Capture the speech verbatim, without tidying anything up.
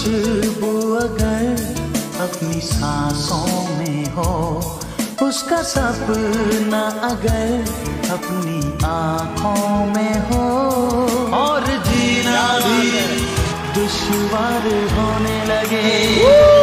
खुशबू अगर अपनी सांसों में हो, उसका सपना अगर अपनी आँखों में हो, और जीना भी दुश्वार होने लगे।